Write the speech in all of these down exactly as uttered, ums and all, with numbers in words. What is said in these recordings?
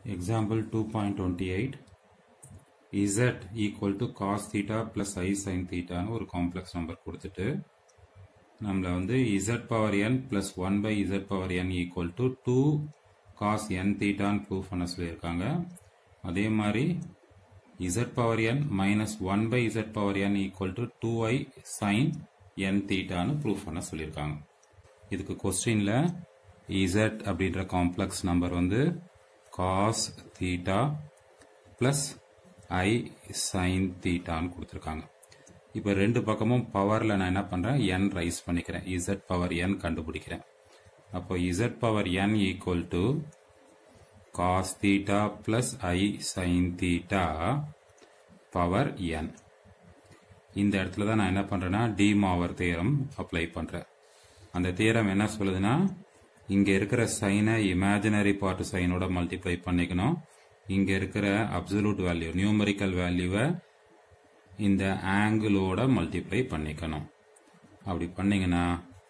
Example two point two eight z equal to cos theta plus I sin theta ஒரு complex number கொடுத்துட்டு நம்மள வந்து z power n plus one by z power n equal to two cos n theta ன்னு proof பண்ண சொல்லியிருக்காங்க. அதே மாதிரி z power n minus one by z power n equal to two i sin n theta ன்னு proof பண்ண சொல்லியிருக்காங்க. இதுக்கு கொஸ்டின்ல z அப்படின்ற காம்ப்ளெக்ஸ் நம்பர் வந்து cos theta plus I sin theta ன்னு கொடுத்திருக்காங்க. இப்போ ரெண்டு பக்கமும் பவர்ல நான் என்ன பண்றேன் n ரைஸ் பண்ணிக்கிறேன். z பவர் n கண்டுபிடிக்கிறேன். அப்போ z power n equal to cos theta plus I sin theta power n. இந்த இடத்துல தான் நான் என்ன பண்றேன்னா டி மாவர் தியரம் அப்ளை பண்றேன். அந்த தியரம் என்ன சொல்லுதுன்னா இங்க இருக்கிற சைனை இமேஜினரி பார்ட் சைனோட மல்டிப்ளை பண்ணிக்கணும். இங்க இருக்கிற அப்சல்யூட் வேல்யூ நியூமரிக்கல் வேல்யூவை இந்த ஆங்கிளோட மல்டிப்ளை பண்ணிக்கணும். அப்படி பண்ணீங்கன்னா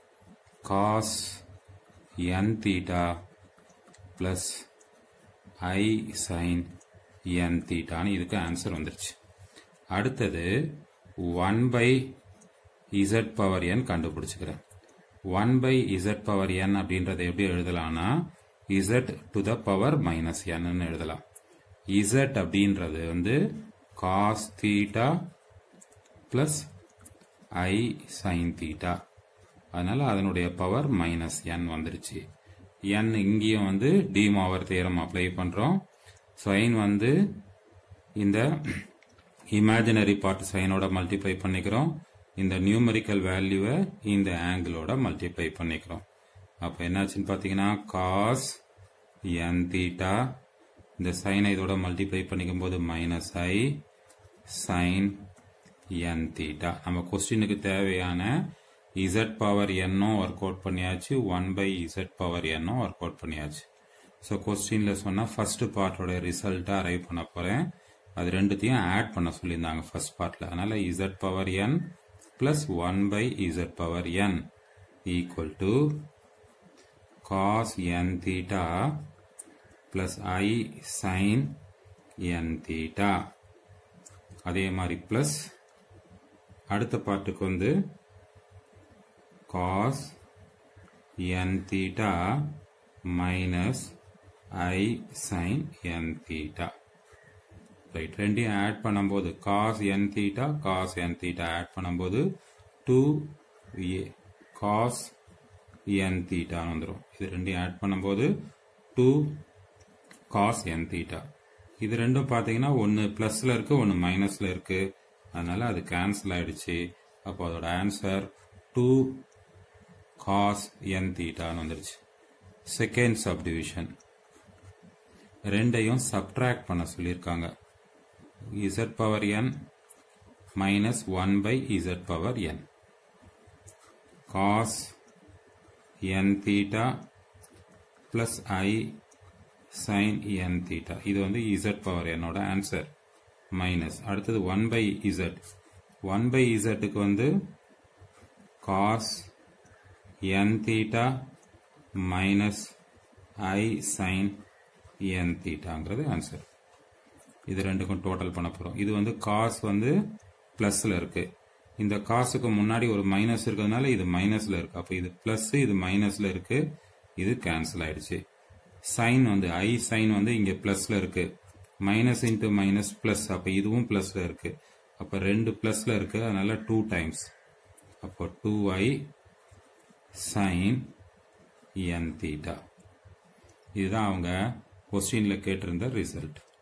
cos n theta plus I sin n theta இதுக்கு ஆன்சர் வந்துருச்சு. அடுத்தது one by z power n கண்டுபிடிச்சுக்கிறேன். one by z power n அப்படின்றத எப்படி எழுதலாம்னா z to the power minus n ன்னு எழுதலாம். z அப்படின்றது வந்து cos theta plus I sin theta. அதனால அதனுடைய பவர் மைனஸ் n வந்துருச்சு. n இங்கேயும் வந்து டி மாவர் தியரம் அப்ளை பண்றோம். சைன் வந்து இந்த இமேஜினரி பார்ட் சைனோட மல்டிப்ளை பண்ணிக்கிறோம். இந்த நியூமரிக்கல் வேல்யூவை இந்த ஆங்கிளோட மல்டிப்ளை பண்ணிக்கிறோம். அப்ப என்னாச்சுன்னு பாத்தீங்கன்னா cos n theta இந்த சைனை இதோட மல்டிப்ளை பண்ணிக்கும் போது minus I sin n theta. நம்ம கொஸ்டினுக்கு தேவையான z power n work out பண்ணியாச்சு. One by z power n work out பண்ணியாச்சு. ஸோ கொஸ்டின்ல சொன்னா ஃபர்ஸ்ட் பார்ட்டோட ரிசல்ட்டா அரைவ் பண்ண போறேன். அது ரெண்டுத்தையும் ஆட் பண்ண சொல்லியிருந்தாங்க ஃபர்ஸ்ட் பார்ட்ல. அதனால z power n plus one by z power n equal to cos n theta plus I sin n theta. அதே மாதிரி plus அடுத்த பார்ட்டுக்கு வந்து cos n theta minus I sin n theta. Right, ரெண்டையும் add பண்ணும்போது cos n theta cos n theta add பண்ணும்போது two cos n theta வந்துரும். இது ரெண்டையும் ஆட் பண்ணும்போது two cos n theta. இது ரெண்டும் பாத்தீங்கன்னா ஒன்னு பிளஸ்ல இருக்கு ஒன்னு மைனஸ்ல இருக்கு. அதனால அது கேன்சல் ஆயிடுச்சு. அப்போ அதோட answer two cos n theta வந்துருச்சு. செகண்ட் சப்டிவிஷன் ரெண்டையும் சப்ட்ராக்ட் பண்ண சொல்லியிருக்காங்க. z power n minus one by z power n cos n theta plus I sin n theta. இது வந்து z power n ஓட ஆன்சர் மைனஸ். அடுத்தது one by z. one by z க்கு வந்து cos n theta minus I sin n thetaங்கிறது ஆன்சர். இது ரெண்டுக்கும் டோட்டல் பண்ண போறோம். இது வந்து cos வந்து பிளஸ்ல இருக்கு. இந்த காசுக்கு முன்னாடி ஒரு மைனஸ் இருக்கிறதுனால இது மைனஸ்ல இருக்கு. அப்ப இது பிளஸ் இது மைனஸ்ல இருக்கு. இது கேன்சல் ஆயிடுச்சு. சைன் வந்து ஐ சைன் வந்து இங்க பிளஸ்ல இருக்கு. Minus into minus plus. அப்ப இதுவும் பிளஸ்ல இருக்கு. அப்ப ரெண்டு பிளஸ்ல இருக்கு. அதனால டூ டைம்ஸ். அப்போ two I sine n theta. இதுதான் அவங்க கொஸ்டின்ல கேட்டிருந்த ரிசல்ட்.